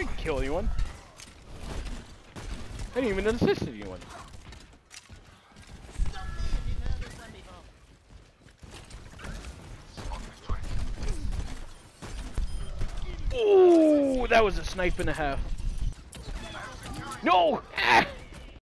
didn't kill anyone. I didn't even assist anyone. Ooh, that was a snipe and a half. No! Ah!